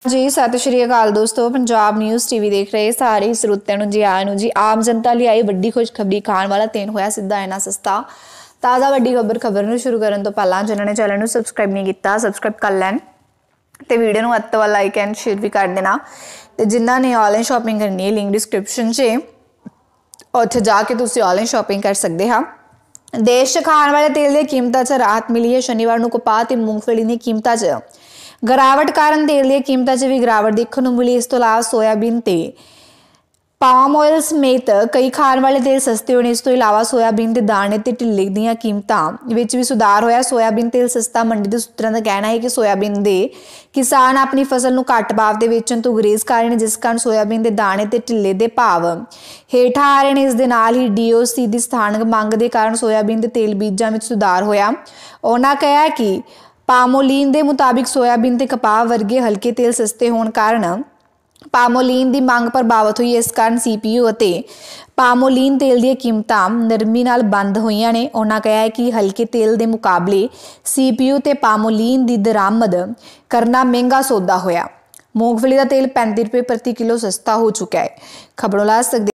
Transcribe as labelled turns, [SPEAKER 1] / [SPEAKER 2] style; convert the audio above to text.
[SPEAKER 1] जी सत श्री अकाल दोस्तों, पंजाब न्यूज़ टीवी देख रहे सारे ਸਰੋਤਿਆਂ ਨੂੰ जी आया ਨੂੰ जी। आम जनता ਲਈ आई ਵੱਡੀ खुशखबरी, खाण वाला तेल होया सीधा इन्ना सस्ता। ताज़ा ਵੱਡੀ खबर ਨੂੰ शुरू ਕਰਨ ਤੋਂ ਪਹਿਲਾਂ ਜਿਨ੍ਹਾਂ ਨੇ ਚੈਨਲ ਨੂੰ ਸਬਸਕ੍ਰਾਈਬ नहीं ਕੀਤਾ ਸਬਸਕ੍ਰਾਈਬ कर लैन ਤੇ ਵੀਡੀਓ ਨੂੰ ਵੱਧ ਤੋਂ ਵੱਧ ਲਾਈਕ ਐਂਡ ਸ਼ੇਅਰ ਵੀ ਕਰ ਦੇਣਾ। ਤੇ ਜਿਨ੍ਹਾਂ ਨੇ ਆਨਲਾਈਨ ਸ਼ਾਪਿੰਗ ਕਰਨੀ ਹੈ ਲਿੰਕ ਡਿਸਕ੍ਰਿਪਸ਼ਨ 'ਚ ਉੱਥੇ ਜਾ ਕੇ ਤੁਸੀਂ ਆਨਲਾਈਨ ਸ਼ਾਪਿੰਗ कर सकते हाँ। देश 'ਚ ਖਾਣ ਵਾਲੇ ਤੇਲ ਦੀਆਂ ਕੀਮਤਾਂ 'ਚ ਰਾਹਤ ਮਿਲੀ ਹੈ। ਸ਼ਨੀਵਾਰ ਨੂੰ ਕਪਾਹ ਤੇ ਮੂੰਗਫਲੀ ਦੀਆਂ ਕੀਮਤਾਂ 'ਚ गिरावट कारण तेल दी कीमतों च भी गिरावट देखने को मिली। इस तो इलावा सोयाबीन ते पाम ऑयल समेत कई खाण वाले तेल सस्ते होने। इस तो इलावा सोयाबीन के दाने ते ढिल्ले दीयां कीमतां विच भी सुधार होया। सोयाबीन तेल सस्ता। मंडी के सूत्रों का कहना है कि सोयाबीन दे किसान अपनी फसल नूं घट भाव दे वेचण तों गुरेज कर रहे हैं, जिस कारण सोयाबीन के दाने ते ढिल्ले दे भाव हेठां आ रहे हैं। इस दे नाल ही DOC दी स्थानक मंग के कारण सोयाबीन के तेल बीजां विच सुधार होया। उन्हां कहा कि पामोलीन के मुताबिक सोयाबीन ते कपाह वर्गे हल्के तेल सस्ते होने कारण पामोलीन की मांग प्रभावित हुई। इस कारण CPU और पामोलीन तेल दी कीमतां नरमी नाल बंद हुईयां ने। उन्होंने कहा है कि हल्के तेल के मुकाबले CPU ते पामोलीन की दरामद करना महंगा सौदा होया। मूंगफली का तेल 35 रुपये प्रति किलो सस्ता हो चुका है। खबरों ला सकते